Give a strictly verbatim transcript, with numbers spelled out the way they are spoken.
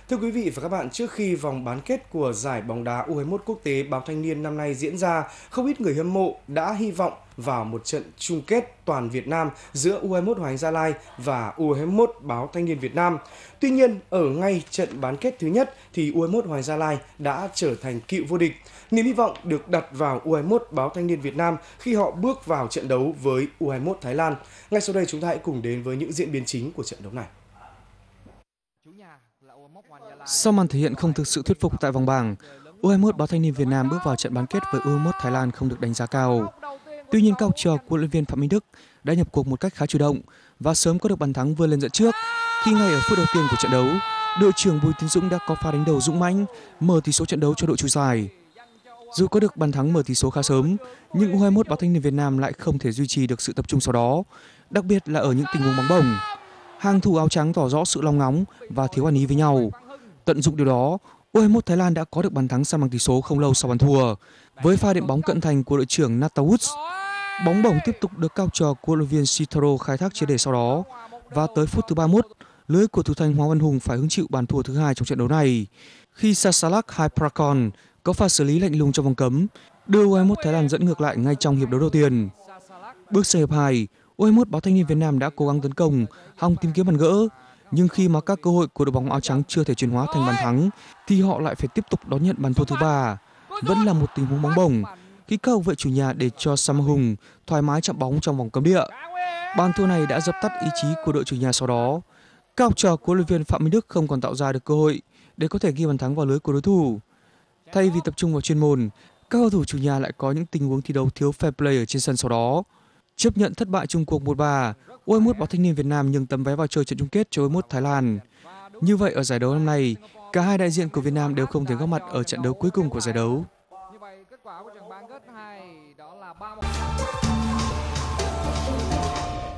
Thưa quý vị và các bạn, trước khi vòng bán kết của giải bóng đá U hai mốt quốc tế Báo Thanh niên năm nay diễn ra, không ít người hâm mộ đã hy vọng vào một trận chung kết toàn Việt Nam giữa U hai mốt Hoàng Anh Gia Lai và U hai mốt Báo Thanh niên Việt Nam. Tuy nhiên, ở ngay trận bán kết thứ nhất thì U hai mốt Hoàng Anh Gia Lai đã trở thành cựu vô địch. Niềm hy vọng được đặt vào U hai mốt Báo Thanh niên Việt Nam khi họ bước vào trận đấu với U hai mốt Thái Lan. Ngay sau đây chúng ta hãy cùng đến với những diễn biến chính của trận đấu này. Sau màn thể hiện không thực sự thuyết phục tại vòng bảng, U hai mốt Báo Thanh niên Việt Nam bước vào trận bán kết với U hai mốt Thái Lan không được đánh giá cao. Tuy nhiên, các học trò của huấn luyện viên Phạm Minh Đức đã nhập cuộc một cách khá chủ động và sớm có được bàn thắng vươn lên dẫn trước khi ngay ở phút đầu tiên của trận đấu, đội trưởng Bùi Tiến Dũng đã có pha đánh đầu dũng mãnh mở tỷ số trận đấu cho đội chủ giải. Dù có được bàn thắng mở tỷ số khá sớm, nhưng U hai mốt Báo Thanh niên Việt Nam lại không thể duy trì được sự tập trung sau đó, đặc biệt là ở những tình huống bóng bổng. Hàng thủ áo trắng tỏ rõ sự long ngóng và thiếu ăn ý với nhau. Tận dụng điều đó, U hai mốt Thái Lan đã có được bàn thắng san bằng tỷ số không lâu sau bàn thua với pha đệm bóng cận thành của đội trưởng Nathan Woods. Bóng bổng tiếp tục được cao trò của huấn luyện viên Sitaro khai thác triệt để sau đó, và tới phút thứ ba mươi mốt, lưới của thủ thành Hoàng Văn Hùng phải hứng chịu bàn thua thứ hai trong trận đấu này khi Sasalak Hyprakon có pha xử lý lạnh lùng trong vòng cấm, đưa U hai mốt Thái Lan dẫn ngược lại ngay trong hiệp đấu đầu tiên. Bước sang hiệp hai, U hai mốt Báo Thanh niên Việt Nam đã cố gắng tấn công, hòng tìm kiếm bàn gỡ, nhưng khi mà các cơ hội của đội bóng áo trắng chưa thể chuyển hóa thành bàn thắng, thì họ lại phải tiếp tục đón nhận bàn thua thứ ba. Vẫn là một tình huống bóng bổng khi các hậu vệ chủ nhà để cho Sam Hùng thoải mái chạm bóng trong vòng cấm địa. Bàn thua này đã dập tắt ý chí của đội chủ nhà sau đó. Các học trò của huấn luyện viên Phạm Minh Đức không còn tạo ra được cơ hội để có thể ghi bàn thắng vào lưới của đối thủ. Thay vì tập trung vào chuyên môn, các cầu thủ chủ nhà lại có những tình huống thi đấu thiếu fair play ở trên sân sau đó. Chấp nhận thất bại chung cuộc một ba, U hai mốt Báo Thanh niên Việt Nam nhường tấm vé vào chơi trận chung kết cho U hai mốt Thái Lan. Như vậy ở giải đấu năm nay, cả hai đại diện của Việt Nam đều không thể góp mặt ở trận đấu cuối cùng của giải đấu. Như vậy kết quả của trận bán kết hai